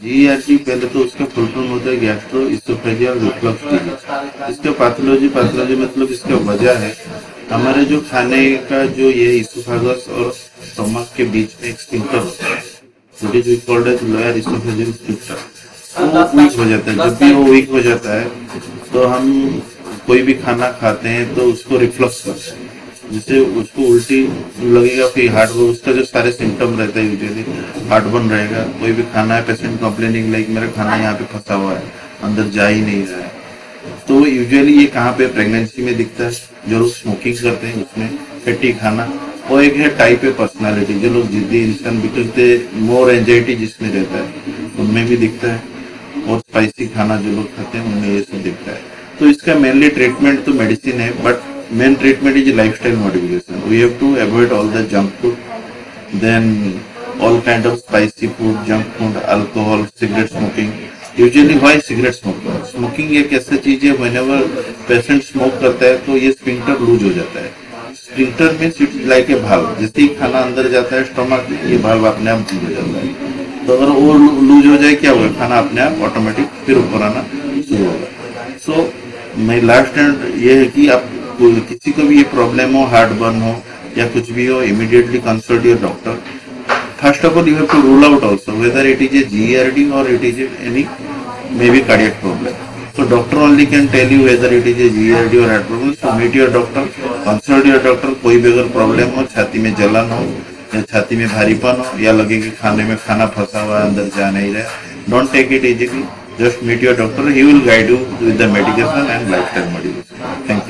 GERD पहले तो उसका फुल फॉर्म होता है गैस्ट्रो इसोफेजियल रिफ्लक्स डिजीज। इसका पैथोलॉजी मतलब इसका वजह है हमारे जो खाने का जो ये इसोफेगस और स्टमक के बीच में एक स्फिंक्टर होता है, which is we called as lower oesophageal sphincter. वो वीक हो जाता है। जब भी वो वीक हो जाता है तो हम कोई भी खाना खाते हैं तो उसको रिफ्लक्स करते हैं, जिससे उसको उल्टी लगेगा, फिर हार्ट, उसका जो सारे सिम्टम रहते हैं यूजुअली हार्ट बर्न रहेगा। कोई भी खाना है, पेशेंट कंप्लेनिंग लाइक मेरा खाना यहाँ पे फंसा हुआ है, अंदर जा ही नहीं रहा है। तो यूजुअली ये कहाँ पे प्रेगनेंसी में दिखता है, जो लोग स्मोकिंग करते हैं उसमें, फैटी खाना, और एक है टाइप ए पर्सनालिटी, जो लोग जिद्दी इंसान, बिकॉज दे मोर एंजाइटी जिसमें रहता है उनमें भी दिखता है, और स्पाइसी खाना जो लोग खाते हैं उनमें ये सब दिखता है। तो इसका मेनली ट्रीटमेंट तो मेडिसिन है, but main treatment is lifestyle modification. We have to avoid all the junk food, then all kind of spicy food, junk food, alcohol, cigarette smoking. Usually why cigarette smoking? Smoking एक ऐसा चीज है, whenever patient smoke करता है तो ये sphincter loose हो जाता है। Sphincter means it is like a valve. जैसे ही खाना अंदर जाता है स्टमक में, ये valve अपने आप लूज हो जाता है। तो अगर वो लूज हो जाए क्या होगा, खाना अपने आप ऑटोमेटिक फिर ऊपर आना शुरू होगा। सो मैं लास्ट एंड ये है कि आप किसी को भी ये प्रॉब्लम हो, हार्ट बर्न हो या कुछ भी हो, immediately consult your doctor. First of all you have to rule out also whether it is a GERD और it is any maybe cardiac problem. So doctor only can tell you whether it is a GERD or heart problem. So meet your doctor, consult your doctor। कोई भी अगर problem हो, छाती में जलन हो या छाती में भारीपन हो या लगे कि खाने में खाना फंसा हुआ है, अंदर जा नहीं रहा, don't take it easily, just meet your doctor, he will guide you with the medication and lifestyle modification। Thank you।